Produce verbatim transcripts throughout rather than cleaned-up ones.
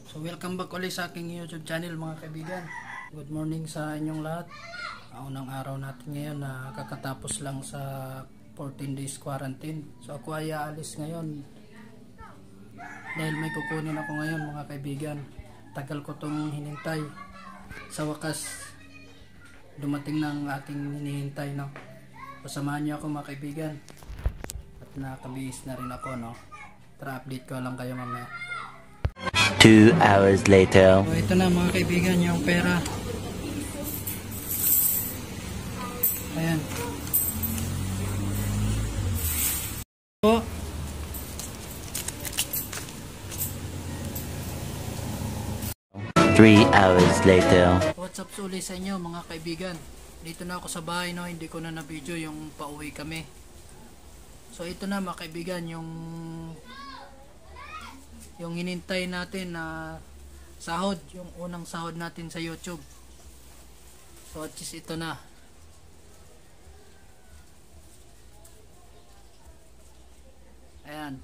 So welcome back ulit sa aking YouTube channel mga kaibigan. Good morning sa inyong lahat. Ang unang araw natin ngayon na kakatapos lang sa fourteen days quarantine. So ako ay aalis ngayon dahil may kukunin ako ngayon mga kaibigan. Tagal ko itong hinintay. Sa wakas dumating na ang aking hinihintay, no? Pasamahan niyo ako mga kaibigan. At nakabihis na rin ako, no? Tara, update ko lang kayo mamaya. Two hours later. So ito na mga kaibigan yung pera. Ayan. So, Three hours later. what's up ulit sa inyo mga kaibigan. Dito na ako sa bahay, no? Hindi ko na na-video yung pauwi kami. So ito na mga kaibigan yung yung hinintay natin na sahod, yung unang sahod natin sa YouTube. So at least ito na. Ayan.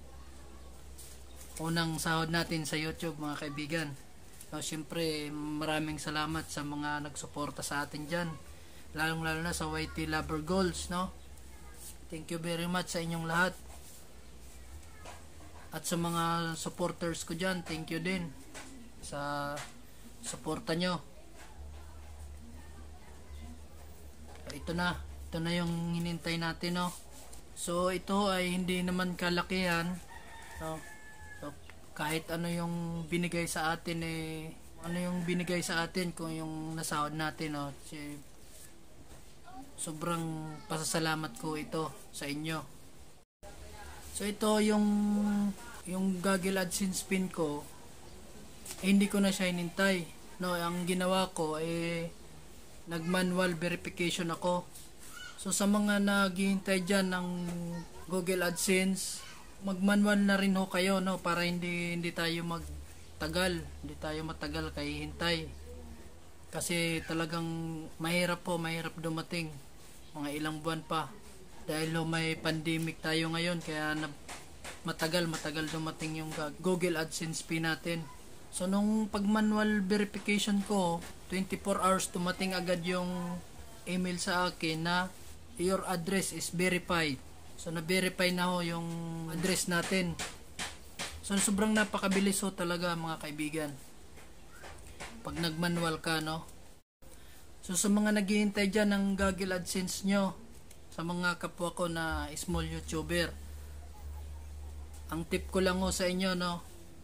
Unang sahod natin sa YouTube mga kaibigan. So syempre maraming salamat sa mga nagsuporta sa atin dyan. Lalong lalo na sa Y T Lover Goals, no? Thank you very much sa inyong lahat. At sa mga supporters ko dyan, thank you din sa suporta nyo. Ito na, ito na yung hinintay natin, no? So ito ay hindi naman kalakihan, no? So, kahit ano yung binigay sa atin, eh, ano yung binigay sa atin kung yung nasahod natin, no? Si, sobrang pasasalamat ko ito sa inyo. So ito yung yung Google AdSense pin ko, eh, hindi ko na siya hinintay, no? Ang ginawa ko eh nag manual verification ako. So sa mga naghihintay diyan ng Google AdSense, mag manual na rin ho kayo, no, para hindi hindi tayo magtagal, hindi tayo matagal kay hintay. Kasi talagang mahirap po, mahirap dumating, mga ilang buwan pa. Dahil ho, may pandemic tayo ngayon, kaya na, matagal matagal dumating yung Google AdSense pin natin. So nung pag manual verification ko, twenty-four hours dumating agad yung email sa akin na your address is verified. So na-verify na ho yung address natin. So sobrang napakabilis ho talaga mga kaibigan pag nag-manual ka, no? So sa mga naghihintay dyan ng Google AdSense nyo, sa mga kapwa ko na small YouTuber, ang tip ko lang ho sa inyo, no,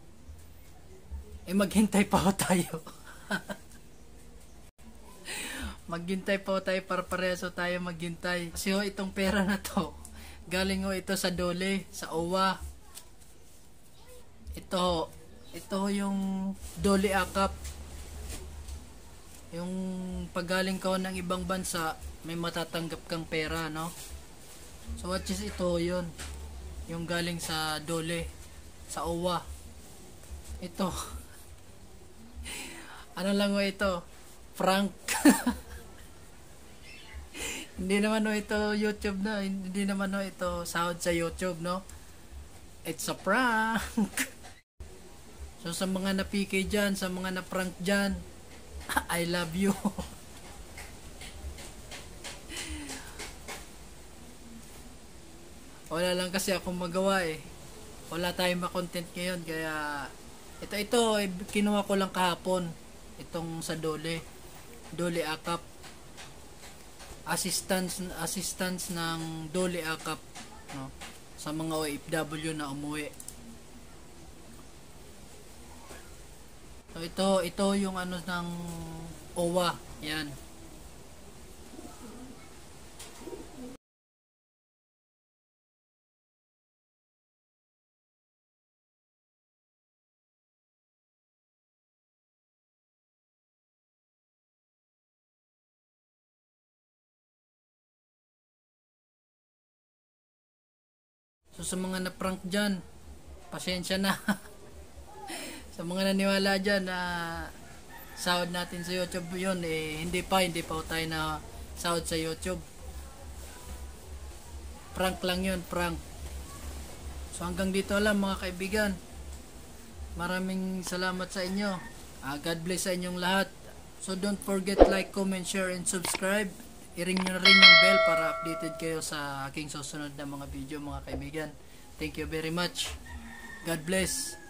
eh maghintay pa ho tayo. Maghintay pa ho tayo, para pareso tayo maghintay. Kasi ho itong pera na to, galing ho ito sa Dole, sa O W A. Ito ho, ito ho yung Dole Akap. Yung paggaling ka ho ng ibang bansa, may matatanggap kang pera, no? So what is ito yun? Yung galing sa Dole, sa O W A. Ito. Ano lang ho ito? Prank. Hindi naman ho ito YouTube, no? Hindi naman ho ito sahod sa YouTube, no? It's a prank. So sa mga napiki dyan, sa mga na-prank dyan, I love you. Wala lang kasi akong magawa eh. Wala tayong ma-content ngayon, kaya ito ito eh, kinuha ko lang kahapon itong sa Dole, Dole Akap. Assistance assistance ng Dole Akap, no, sa mga O F W na umuwi. So ito ito yung ano ng O W A, yan. So sa mga na-prank dyan, pasensya na. Sa mga naniwala dyan na sahod natin sa YouTube yun, eh, hindi pa, hindi pa tayo na sahod sa YouTube. Prank lang yun, prank. So hanggang dito lang mga kaibigan. Maraming salamat sa inyo. Ah, God bless sa inyong lahat. So don't forget like, comment, share, and subscribe. I-ring nyo na rin yung bell para updated kayo sa aking susunod na mga video mga kaibigan. Thank you very much. God bless.